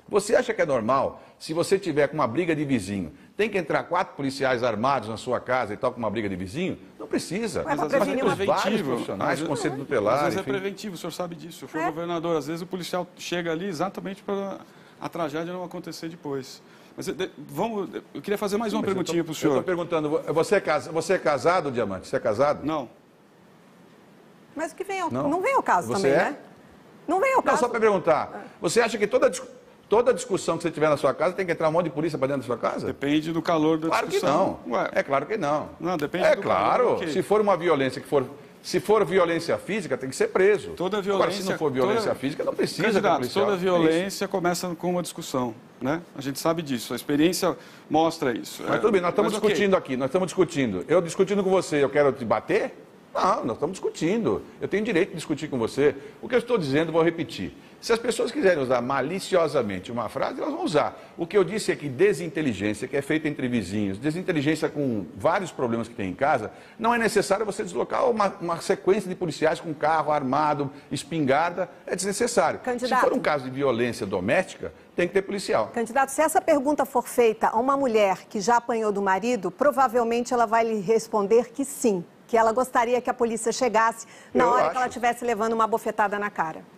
Você acha que é normal, se você tiver com uma briga de vizinho, tem que entrar 4 policiais armados na sua casa e tal com uma briga de vizinho? Não precisa. Mas Mas prevenir temos vários preventivo. profissionais, Às vezes- conselho tutelar, Às vezes é enfim. preventivo, o senhor sabe disso. Eu fui governador, às vezes o policial chega ali exatamente para a tragédia não acontecer depois. Mas eu queria fazer mais uma perguntinha para o Eu senhor. estou perguntando, você é casado, Diamante? Você é casado? Não. Mas o que vem ao... Não. não vem ao caso Você também, é? né? Não vem ao Não, caso. só para perguntar. Você acha que toda discussão que você tiver na sua casa tem que entrar um monte de polícia para dentro da sua casa? Depende do calor da Claro que discussão. não. Ué, É claro que não. Não, depende É do claro. calor, ok. Se for uma violência se for violência física, tem que ser preso. Toda Agora, violência, se não for violência física, não precisa ter Candidato, policial. toda É violência começa com uma discussão, né? A gente sabe disso, a experiência mostra isso. Mas tudo bem, nós estamos Mas, ok. discutindo aqui, nós estamos discutindo. Eu discutindo com você, eu quero te bater? Não, nós estamos discutindo. Eu tenho direito de discutir com você. O que eu estou dizendo, vou repetir. Se as pessoas quiserem usar maliciosamente uma frase, elas vão usar. O que eu disse é que desinteligência, que é feita entre vizinhos, desinteligência com vários problemas que tem em casa, não é necessário você deslocar uma sequência de policiais com carro armado, espingarda, é desnecessário. Candidato. Se for um caso de violência doméstica, tem que ter policial. Candidato, se essa pergunta for feita a uma mulher que já apanhou do marido, provavelmente ela vai lhe responder que sim, que ela gostaria que a polícia chegasse na Eu hora acho. que ela estivesse levando uma bofetada na cara.